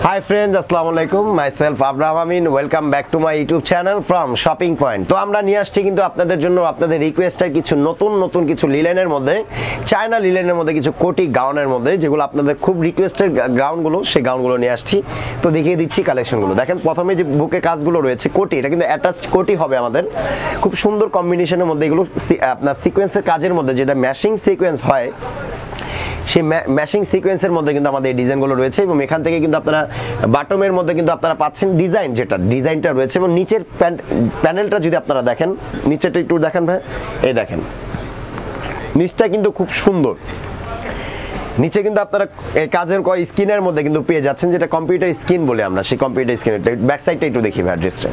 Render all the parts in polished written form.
Hi friends, Assalamu alaikum. Myself Abraham Amin. Welcome back to my YouTube channel from Shopping Point. তো আমরা নিয়ে আসছি কিন্তু আপনাদের জন্য আপনাদের রিকোয়েস্টের কিছু নতুন কিছু লিলেনের মধ্যে, চায়না লিলেনের মধ্যে কিছু কোটি গাউনের মধ্যে যেগুলো আপনাদের খুব রিকোয়েস্টের গাউনগুলো, সেই গাউনগুলো নিয়ে আসছি। তো দেখিয়ে দিচ্ছি কালেকশনগুলো। দেখেন প্রথমে যে বুকে কাজগুলো রয়েছে কোটি, এটা কিন্তু অ্যাটাচড কোটি হবে আমাদের। খুব সুন্দর কম্বিনেশনের মধ্যে এগুলো আপনার সিকোয়েন্সের কাজের মধ্যে যেটা ম্যাচিং সিকোয়েন্স হয়, সেই ম্যাচিং সিকোয়েন্সের মধ্যে কিন্তু আমাদের এই ডিজাইনগুলো রয়েছে এবং এখান থেকে কিন্তু আপনারা বাটমের মধ্যে কিন্তু আপনারা পাচ্ছেন ডিজাইন, যেটা ডিজাইনটা রয়েছে এবং নিচের প্যানেলটা যদি আপনারা দেখেন, নিচেরটা একটু দেখেন ভাই, এই দেখেন নিচটা কিন্তু খুব সুন্দর। নিচে কিন্তু আপনারা কাজের স্ক্রিনের মধ্যে কিন্তু পেয়ে যাচ্ছেন, যেটা কম্পিউটার স্ক্রিন বলে আমরা, সেই কম্পিউটার স্ক্রিন। ব্যাক সাইডটা একটু দেখি ভাই, অ্যাড্রেসটা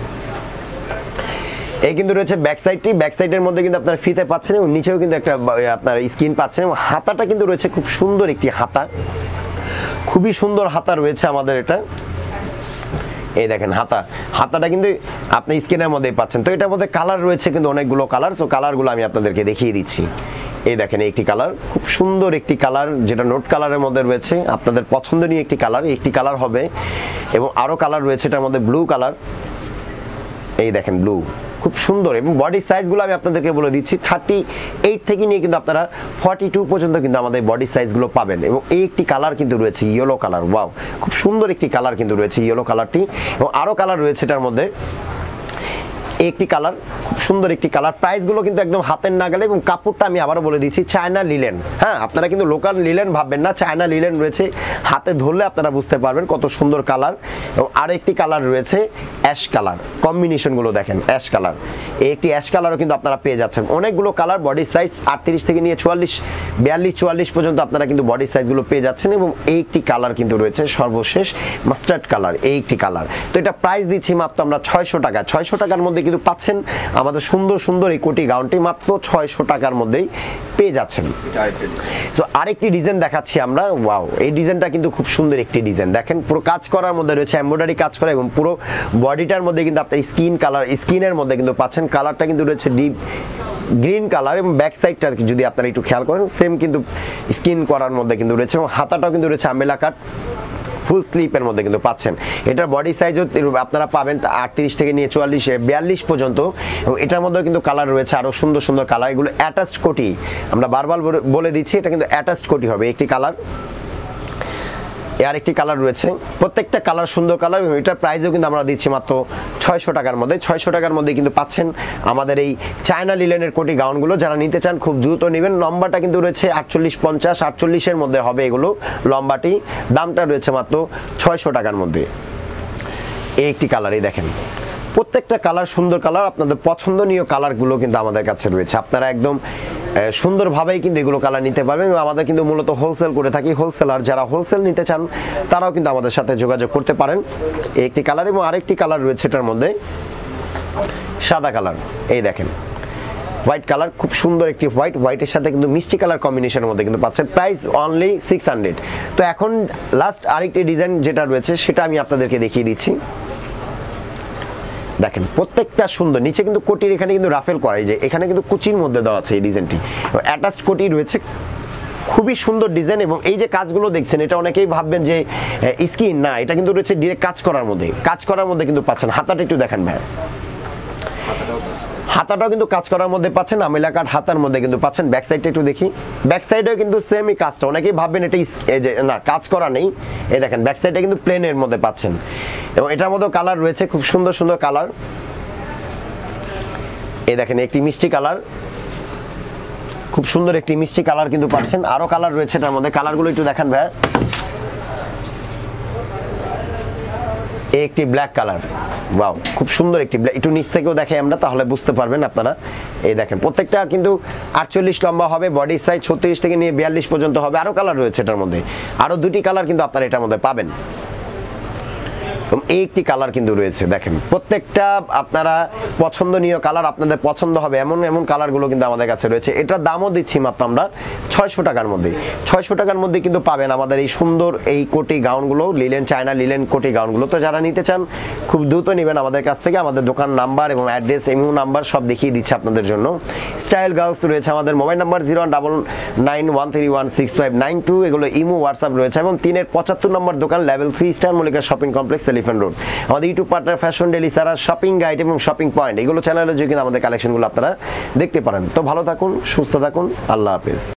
এই কিন্তু রয়েছে ব্যাক সাইডটি। ব্যাক সাইডের মধ্যে কিন্তু আপনারা ফিতে পাচ্ছেন এবং নিচেও কিন্তু একটা আপনার স্ক্রিন পাচ্ছেন এবং হাতাটা কিন্তু রয়েছে খুব সুন্দর একটি হাতা, খুবই সুন্দর হাতা রয়েছে আমাদের এটা। এই দেখেন হাতাটা কিন্তু আপনি স্ক্রিনের মধ্যেই পাচ্ছেন। তো এটার মধ্যে কালার রয়েছে কিন্তু অনেকগুলো কালার, সো কালারগুলো আমি আপনাদেরকে দেখিয়ে দিচ্ছি। এই দেখেন একটি কালার, খুব সুন্দর একটি কালার, যেটা নোট কালারের মধ্যে রয়েছে, আপনাদের পছন্দনীয় একটি কালার। একটি কালার হবে এবং আরও কালার রয়েছে এটার মধ্যে, ব্লু কালার। এই দেখেন ব্লু, খুব সুন্দর। এবং বডি সাইজগুলো আমি আপনাদেরকে বলে দিচ্ছি, 38 থেকে নিয়ে কিন্তু আপনারা 42 পর্যন্ত কিন্তু আমাদের বডি সাইজগুলো পাবেন। এবং এই একটি কালার কিন্তু রয়েছে ইয়েলো কালার, ওয়াও খুব সুন্দর একটি কালার কিন্তু রয়েছে ইয়েলো কালারটি। এবং আরও কালার রয়েছে এটার মধ্যে, একটি কালার, খুব সুন্দর একটি কালার। প্রাইসগুলো কিন্তু একদম হাতের নাগালে এবং কাপড়টা আমি আবারও বলে দিচ্ছি চায়না লিলেন। হ্যাঁ, আপনারা কিন্তু লোকাল লিলেন ভাববেন না, চায়না লিলেন রয়েছে। হাতে ধরলে আপনারা বুঝতে পারবেন কত সুন্দর কালার। এবং আরেকটি কালার রয়েছে অ্যাশ কালার, কম্বিনেশনগুলো দেখেন অ্যাশ কালার। এই একটি অ্যাশ কালারও কিন্তু আপনারা পেয়ে যাচ্ছেন। অনেকগুলো কালার, বডি সাইজ 38 থেকে নিয়ে 42, 44 পর্যন্ত আপনারা কিন্তু বডি সাইজগুলো পেয়ে যাচ্ছেন। এবং এই একটি কালার কিন্তু রয়েছে সর্বশেষ মাস্টার্ড কালার, এই একটি কালার। তো এটা প্রাইস দিচ্ছি মাত্র আমরা 600 টাকা। 600 টাকার মধ্যে কিন্তু পাচ্ছেন আমাদের সুন্দর এই কোটি গাউনটি মাত্র 600 টাকার মধ্যেই পেয়ে যাচ্ছেন। সো আরেকটি ডিজাইন দেখাচ্ছি আমরা, ওয়াও এই ডিজাইনটা কিন্তু খুব সুন্দর একটি ডিজাইন। দেখেন পুরো কাজ করার মধ্যে রয়েছে, এমব্রয়ডারি কাজ করা এবং পুরো বডিটার মধ্যে কিন্তু আপনার স্কিন কালার, স্কিনের মধ্যে কিন্তু পাচ্ছেন। কালারটা কিন্তু রয়েছে ডিপ গ্রিন কালার এবং ব্যাক সাইডটা যদি আপনারা একটু খেয়াল করেন সেম কিন্তু স্কিন করার মধ্যে কিন্তু রয়েছে। এবং হাতাটাও কিন্তু রয়েছে আম্বেলা কাট, ফুল স্লিপের মধ্যে কিন্তু পাচ্ছেন। এটার বডি সাইজও আপনারা পাবেন 38 থেকে নিয়ে 42 পর্যন্ত। এবং এটার মধ্যেও কিন্তু কালার রয়েছে আরও সুন্দর কালার। এগুলো অ্যাটাচড কোটি, আমরা বারবার বলে দিচ্ছি, এটা কিন্তু অ্যাটাচড কোটি হবে। একটি কালার, আর একটি কালার রয়েছে, প্রত্যেকটা কালার সুন্দর কালার। এবং এটার প্রাইসও কিন্তু আমরা দিচ্ছি মাত্র 600 টাকার মধ্যে। 600 টাকার মধ্যে কিন্তু পাচ্ছেন আমাদের এই চায়না লিলেনের কোটি গাউনগুলো। যারা নিতে চান খুব দ্রুত নেবেন। লম্বাটা কিন্তু রয়েছে 48-50, 48-এর মধ্যে হবে এগুলো লম্বাটি। দামটা রয়েছে মাত্র 600 টাকার মধ্যে। এই একটি কালার, এই দেখেন প্রত্যেকটা কালার সুন্দর কালার, আপনাদের পছন্দনীয় কালারগুলো কিন্তু আমাদের কাছে রয়েছে। আপনারা একদম সুন্দরভাবেই কিন্তু এগুলো কালার নিতে পারবেন। এবং আমাদের কিন্তু মূলত হোলসেল করে থাকি, হোলসেলার যারা হোলসেল নিতে চান তারাও কিন্তু আমাদের সাথে যোগাযোগ করতে পারেন। একটি কালার এবং আরেকটি কালার রয়েছে এটার মধ্যে, সাদা কালার। এই দেখেন হোয়াইট কালার, খুব সুন্দর একটি হোয়াইটের সাথে কিন্তু মিষ্টি কালার কম্বিনেশনের মধ্যে কিন্তু পাচ্ছেন। Price only 600। তো এখন লাস্ট আরেকটি ডিজাইন যেটা রয়েছে সেটা আমি আপনাদেরকে দেখিয়ে দিচ্ছি। দেখেন প্রত্যেকটা সুন্দর, নিচে কিন্তু কোটির এখানে কিন্তু রাফেল করা, যে এখানে কিন্তু কুচির মধ্যে দেওয়া আছে এই ডিজাইনটি। অ্যাটাচড কোটি রয়েছে, খুবই সুন্দর ডিজাইন। এবং এই যে কাজগুলো দেখছেন, এটা অনেকেই ভাববেন যে স্কিন, না, এটা কিন্তু রয়েছে ডিরেক্ট কাজ করার মধ্যে কিন্তু পাচ্ছেন। হাতাটা একটু দেখেন ভাই, হাতাটাও কিন্তু কাজ করার মধ্যে পাচ্ছেন, আমেলা কাট হাতার মধ্যে কিন্তু পাচ্ছেন। ব্যাক সাইডটা একটু দেখি, ব্যাক সাইডেও কিন্তু সেমই কাজটা। অনেকেই ভাববেন এটা না, কাজ করা নেই। এই দেখেন ব্যাক সাইডটা কিন্তু প্লেনের মধ্যে পাচ্ছেন। এবং এটার মধ্যেও কালার রয়েছে, খুব সুন্দর কালার। এই দেখেন একটি মিষ্টি কালার, খুব সুন্দর একটি মিষ্টি কালার কিন্তু পাচ্ছেন। আরো কালার রয়েছে এটার মধ্যে, কালারগুলো একটু দেখেন ভাই। একটি ব্ল্যাক কালার, ওয়াও খুব সুন্দর একটি ব্ল্যাক। একটু নিচ থেকেও দেখাই আমরা, তাহলে বুঝতে পারবেন আপনারা। এই দেখেন প্রত্যেকটা কিন্তু 48 লম্বা হবে, বডি সাইজ 36 থেকে নিয়ে 42 পর্যন্ত হবে। আরো কালার রয়েছে এটার মধ্যে, আরো দুটি কালার কিন্তু আপনারা এটার মধ্যে পাবেন। এই একটি কালার কিন্তু রয়েছে, দেখেন প্রত্যেকটা আপনারা পছন্দনীয় কালার, আপনাদের পছন্দ হবে এমন এমন কালারগুলো কিন্তু আমাদের কাছে রয়েছে। এটার দামও দিচ্ছি মাত্র আমরা 600 টাকার মধ্যে। 600 টাকার মধ্যে কিন্তু পাবেন আমাদের এই সুন্দর এই কোটি গাউনগুলো, লিলেন চায়না লিলেন কোটি গাউনগুলো। তো যারা নিতে চান খুব দ্রুত নেবেন আমাদের কাছ থেকে। আমাদের দোকান নাম্বার এবং অ্যাড্রেস, ইমেল নাম্বার সব দেখিয়ে দিচ্ছে আপনাদের জন্য। স্টাইল গার্লস রয়েছে আমাদের, মোবাইল নাম্বার 019913165992, এগুলো ইমো হোয়াটসঅ্যাপ রয়েছে, এবং 3-এর 75 নম্বর দোকান, level 3 star Mallika shopping complex, elephant road. আমাদের YouTube partner fashion daily, Sara shopping guide এবং শপিং পয়েন্ট, এগুলো চ্যানেলে যে কিন্তু আমাদের কালেকশনগুলো আপনারা দেখতে পারেন। তো ভালো থাকুন, সুস্থ থাকুন, আল্লাহ হাফেজ।